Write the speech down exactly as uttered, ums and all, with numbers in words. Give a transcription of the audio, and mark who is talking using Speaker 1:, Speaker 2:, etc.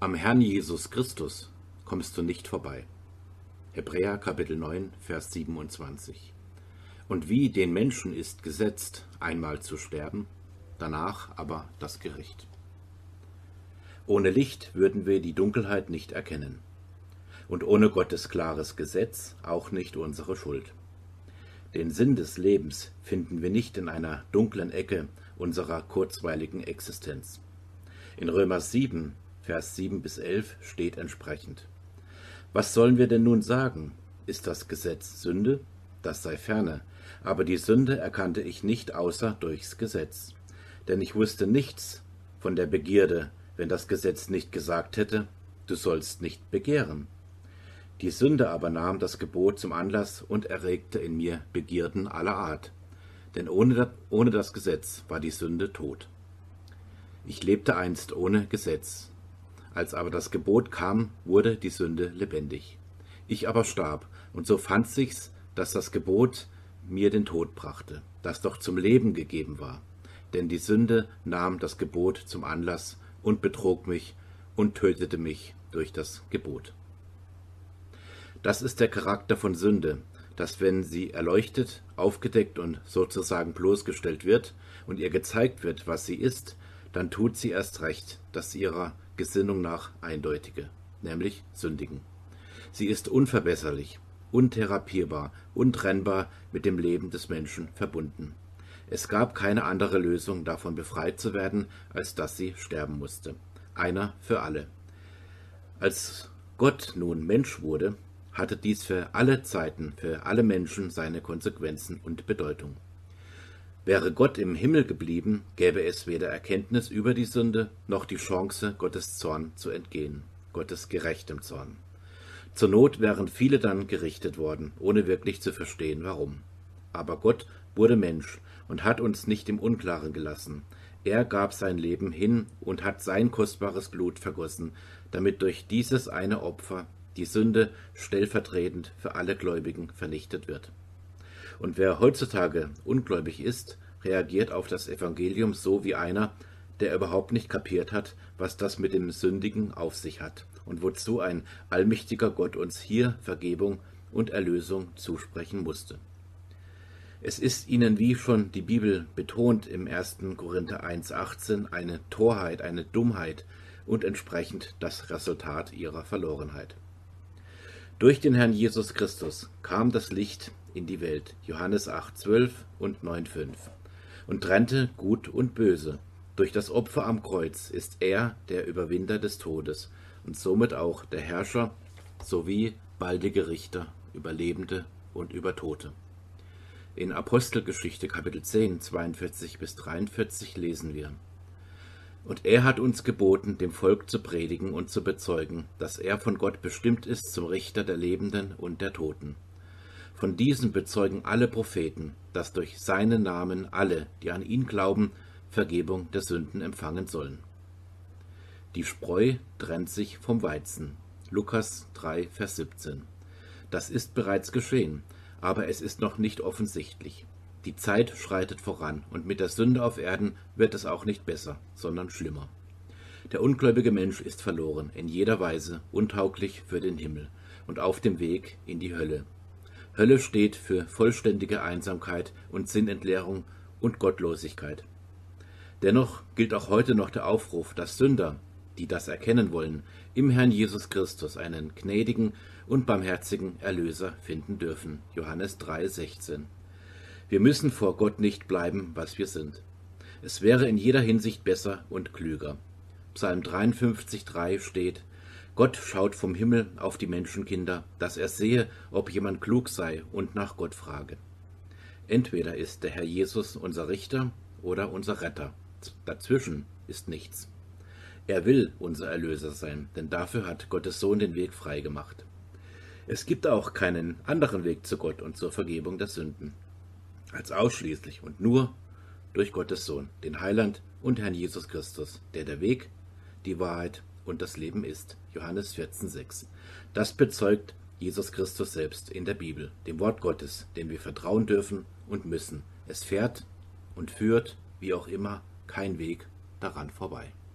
Speaker 1: Am Herrn Jesus Christus kommst du nicht vorbei. Hebräer Kapitel neun, Vers siebenundzwanzig. Und wie den Menschen ist gesetzt, einmal zu sterben, danach aber das Gericht. Ohne Licht würden wir die Dunkelheit nicht erkennen. Und ohne Gottes klares Gesetz auch nicht unsere Schuld. Den Sinn des Lebens finden wir nicht in einer dunklen Ecke unserer kurzweiligen Existenz. In Römer sieben, Vers sieben bis elf steht entsprechend: Was sollen wir denn nun sagen? Ist das Gesetz Sünde? Das sei ferne. Aber die Sünde erkannte ich nicht außer durchs Gesetz. Denn ich wusste nichts von der Begierde, wenn das Gesetz nicht gesagt hätte, du sollst nicht begehren. Die Sünde aber nahm das Gebot zum Anlass und erregte in mir Begierden aller Art. Denn ohne, ohne das Gesetz war die Sünde tot. Ich lebte einst ohne Gesetz. Als aber das Gebot kam, wurde die Sünde lebendig. Ich aber starb, und so fand sich's, dass das Gebot mir den Tod brachte, das doch zum Leben gegeben war. Denn die Sünde nahm das Gebot zum Anlass und betrog mich und tötete mich durch das Gebot. Das ist der Charakter von Sünde, dass wenn sie erleuchtet, aufgedeckt und sozusagen bloßgestellt wird und ihr gezeigt wird, was sie ist, dann tut sie erst recht, dass sie ihrer Gesinnung nach eindeutige, nämlich sündigen. Sie ist unverbesserlich, untherapierbar, untrennbar mit dem Leben des Menschen verbunden. Es gab keine andere Lösung, davon befreit zu werden, als dass sie sterben musste. Einer für alle. Als Gott nun Mensch wurde, hatte dies für alle Zeiten, für alle Menschen seine Konsequenzen und Bedeutung. Wäre Gott im Himmel geblieben, gäbe es weder Erkenntnis über die Sünde, noch die Chance, Gottes Zorn zu entgehen, Gottes gerechtem Zorn. Zur Not wären viele dann gerichtet worden, ohne wirklich zu verstehen, warum. Aber Gott wurde Mensch und hat uns nicht im Unklaren gelassen. Er gab sein Leben hin und hat sein kostbares Blut vergossen, damit durch dieses eine Opfer die Sünde stellvertretend für alle Gläubigen vernichtet wird. Und wer heutzutage ungläubig ist, reagiert auf das Evangelium so wie einer, der überhaupt nicht kapiert hat, was das mit dem Sündigen auf sich hat und wozu ein allmächtiger Gott uns hier Vergebung und Erlösung zusprechen musste. Es ist ihnen, wie schon die Bibel betont im ersten Korinther eins achtzehn, eine Torheit, eine Dummheit und entsprechend das Resultat ihrer Verlorenheit. Durch den Herrn Jesus Christus kam das Licht in die Welt, Johannes acht zwölf und neun fünf, und trennte Gut und Böse. Durch das Opfer am Kreuz ist er der Überwinder des Todes und somit auch der Herrscher sowie baldige Richter über Lebende und über Tote. In Apostelgeschichte Kapitel zehn, zweiundvierzig bis dreiundvierzig lesen wir: Und er hat uns geboten, dem Volk zu predigen und zu bezeugen, dass er von Gott bestimmt ist zum Richter der Lebenden und der Toten. Von diesem bezeugen alle Propheten, dass durch seinen Namen alle, die an ihn glauben, Vergebung der Sünden empfangen sollen. Die Spreu trennt sich vom Weizen. Lukas drei, Vers siebzehn. Das ist bereits geschehen, aber es ist noch nicht offensichtlich. Die Zeit schreitet voran, und mit der Sünde auf Erden wird es auch nicht besser, sondern schlimmer. Der ungläubige Mensch ist verloren, in jeder Weise untauglich für den Himmel und auf dem Weg in die Hölle. Hölle steht für vollständige Einsamkeit und Sinnentleerung und Gottlosigkeit. Dennoch gilt auch heute noch der Aufruf, dass Sünder, die das erkennen wollen, im Herrn Jesus Christus einen gnädigen und barmherzigen Erlöser finden dürfen. Johannes drei sechzehn. Wir müssen vor Gott nicht bleiben, was wir sind. Es wäre in jeder Hinsicht besser und klüger. Psalm dreiundfünfzig drei steht: Gott schaut vom Himmel auf die Menschenkinder, dass er sehe, ob jemand klug sei und nach Gott frage. Entweder ist der Herr Jesus unser Richter oder unser Retter. Dazwischen ist nichts. Er will unser Erlöser sein, denn dafür hat Gottes Sohn den Weg frei gemacht. Es gibt auch keinen anderen Weg zu Gott und zur Vergebung der Sünden, als ausschließlich und nur durch Gottes Sohn, den Heiland und Herrn Jesus Christus, der der Weg, die Wahrheit und das Leben ist. Johannes vierzehn sechs. Das bezeugt Jesus Christus selbst in der Bibel, dem Wort Gottes, dem wir vertrauen dürfen und müssen. Es fährt und führt, wie auch immer, kein Weg daran vorbei.